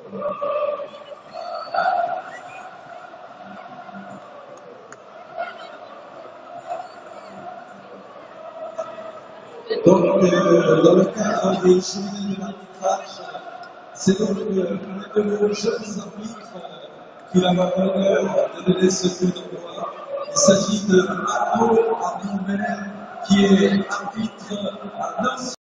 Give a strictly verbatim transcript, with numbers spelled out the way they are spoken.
Donc, euh, dans le cadre des journées de l'arbitrage, c'est donc euh, un de nos jeunes arbitres euh, qui va avoir l'honneur de donner ce coup d'envoi. Il s'agit de Arnaud Arnaud Meller, qui est arbitre à neuf.